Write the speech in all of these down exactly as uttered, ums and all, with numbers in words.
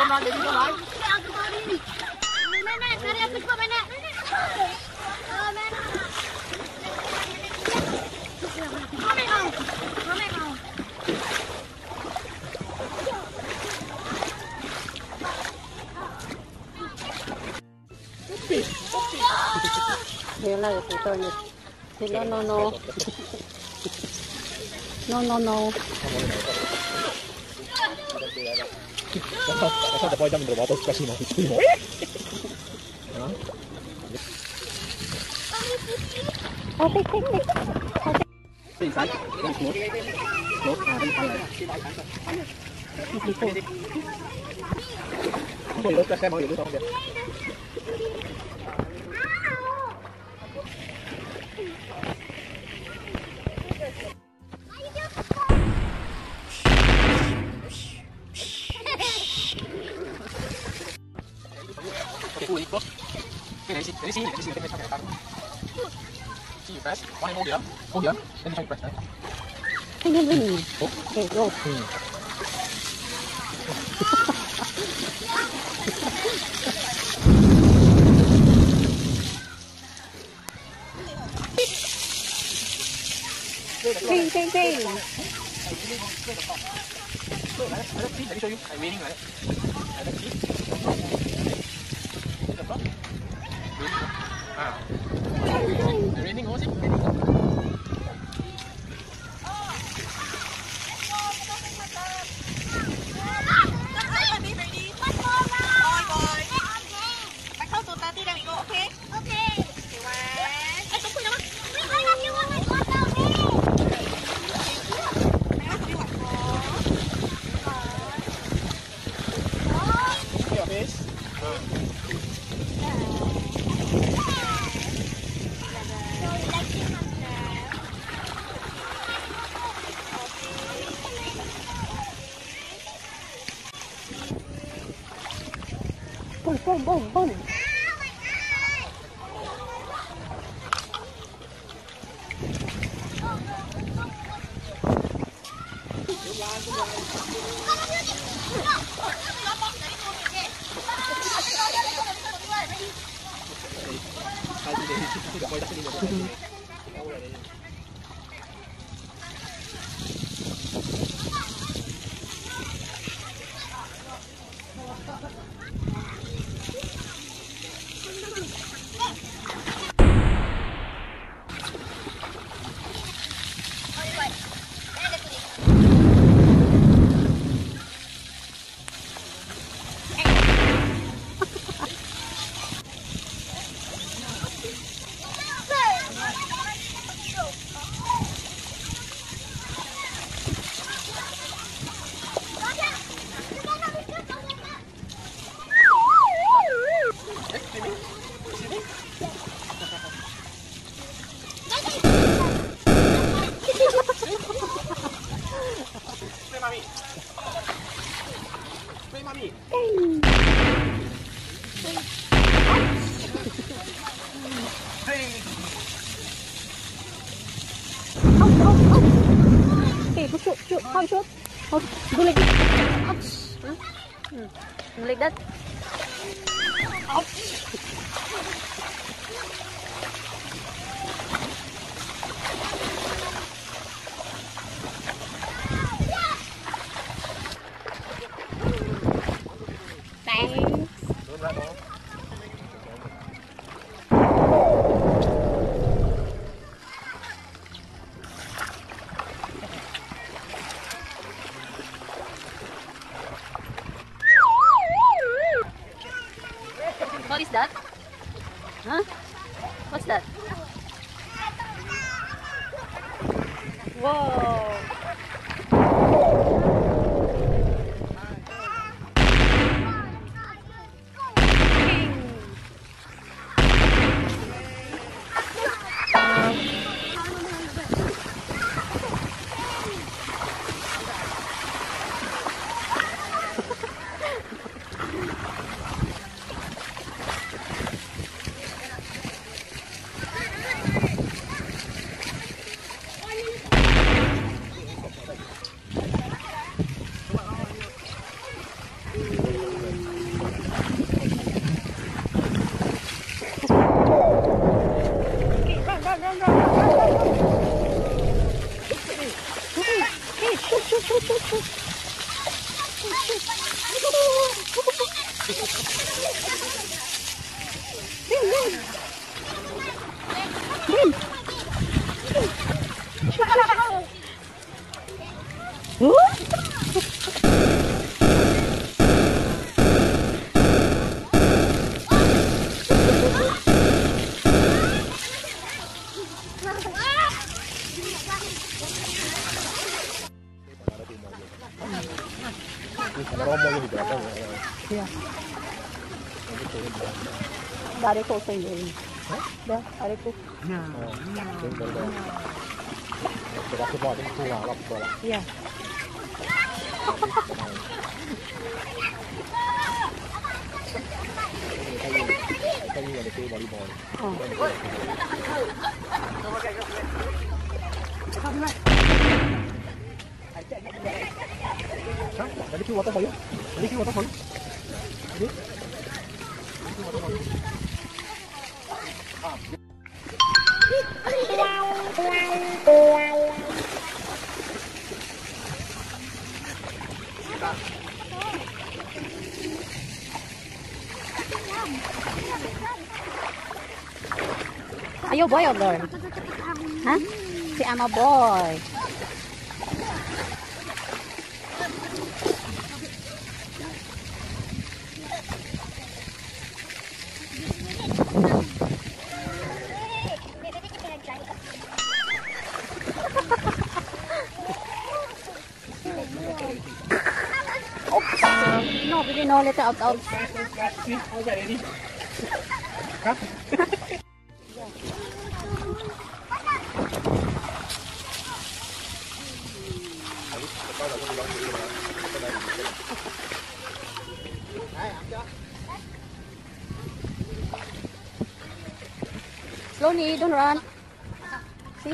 Bang, dia juga bang. Aku tadi. Nenek, cari aku cepat nenek. Oh, nenek. Kami kau. Kami kau. Đây là cái tôi này. Thì nó nó nó. No no no. Aspetta, poi dammi trovato il casino. Oh, tik tik tik. Sì, sai? Con slot. Slot, ah, devi fare. Poi lo stesso, ma io lo so che. Pulito. Dari sini, dari sini, dari sini, dari sini. See you press. One hold here, hold here, then try to press that. Hey, hey, hey. Okay, go. Ting, ting, ting. Let me show you. I'm waiting, right? Let's see. Ah. Raining, what was it? Boom, boom, boom, boom. Mami. Out, out, out. Okay, go shoot, shoot. How shoot? How? Do like this. Ouch. Hmm? Hmm. Do like that. Ouch. What is that? Huh? What's that? Iya. Dari ko sa iyo. Dah, dari ko. Iya. Dari keluar apa ya? Dari keluar apa ya? Ayo boy or girl? Hah? Si Ama boy. No, really no, let out out. Slowly, don't run. See?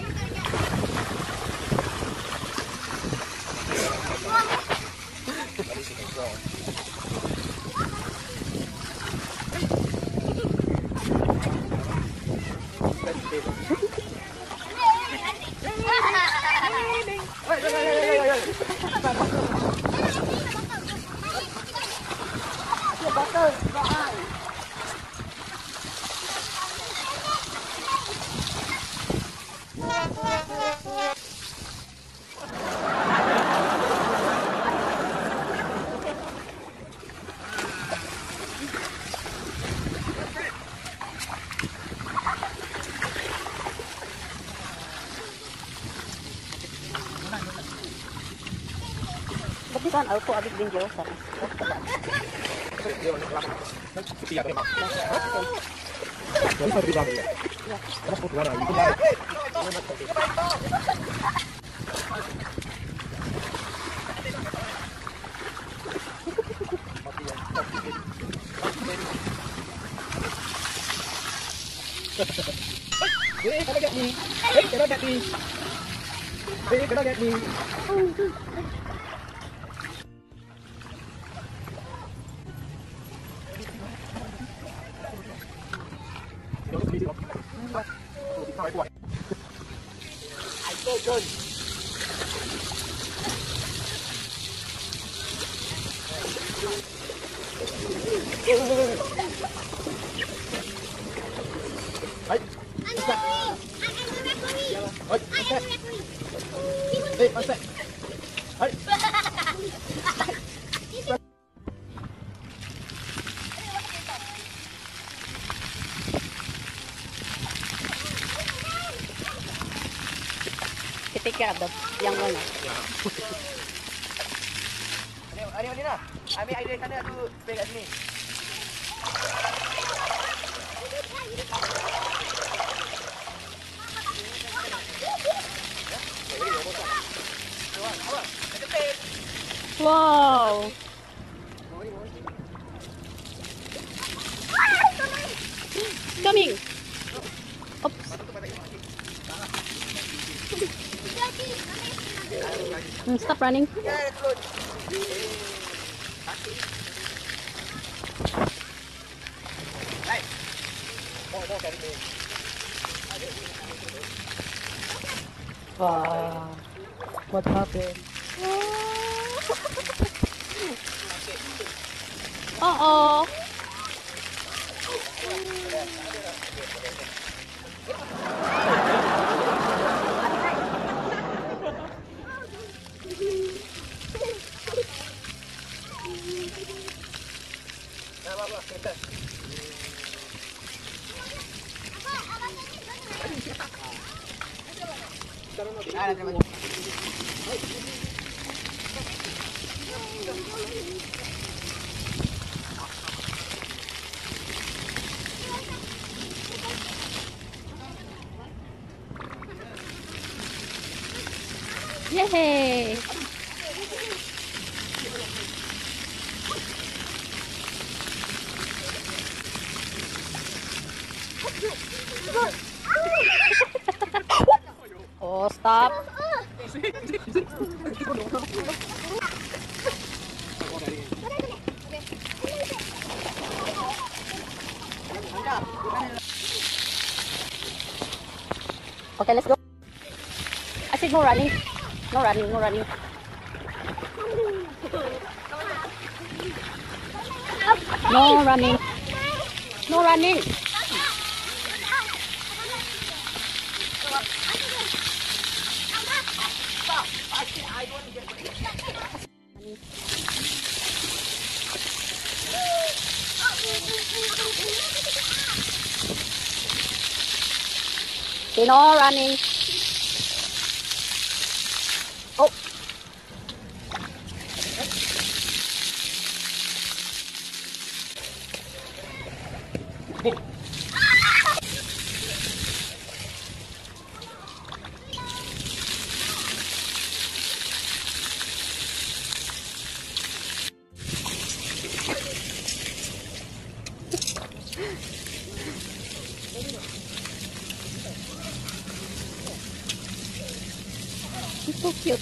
Tapi kan aku abis dinjau sana. Hey, can I get me? Hey, can I get me? Hey, can I get me? Hey, hey, one sec. Hey. Take care of the young one. Ani, Ani lah. Ambil air dari sana tu spray kat sini. Wow. Coming. Oops. Stop running. Wow. What happened? Oo. Yay! Oh, stop. Okay, let's go. I said no running. No running, no running. No running. No running. Okay, no running. Oh. It's so cute.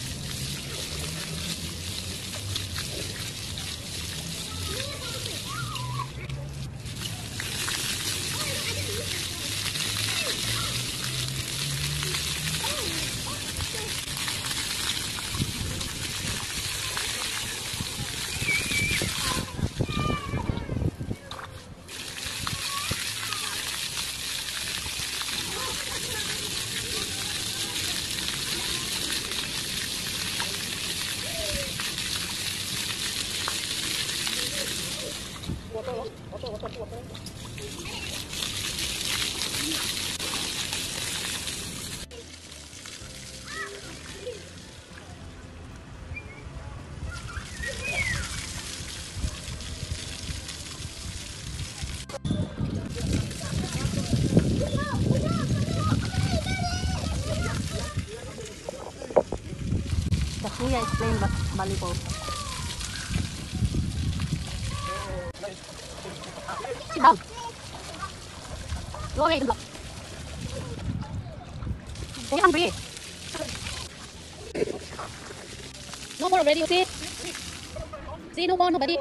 The kuya is playing volleyball. Sit down. Go away, the block. Are you hungry? No more already, you see? See, no more, nobody.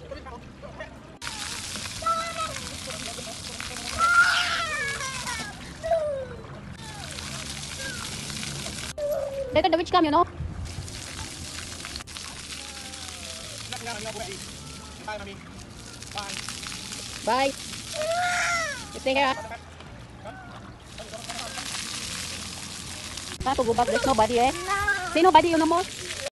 Later the witch come, you know? Bye. You stay here. Time to go back. There's nobody, eh? See nobody, you no more.